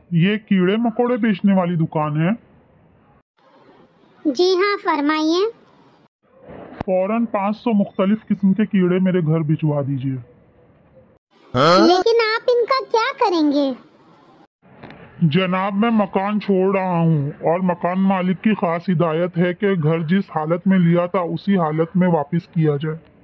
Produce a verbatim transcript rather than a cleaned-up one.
ये कीड़े मकोड़े बेचने वाली दुकान है? जी हाँ, फरमाइए। फौरन पाँच सौ मुख्तलिफ किस्म के कीड़े मेरे घर भिजवा दीजिए। हाँ? लेकिन आप इनका क्या करेंगे? जनाब, मैं मकान छोड़ रहा हूँ और मकान मालिक की खास हिदायत है कि घर जिस हालत में लिया था उसी हालत में वापस किया जाए।